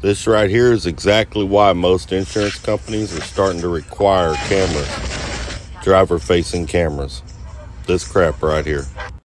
This right here is exactly why most insurance companies are starting to require cameras, driver-facing cameras. This crap right here.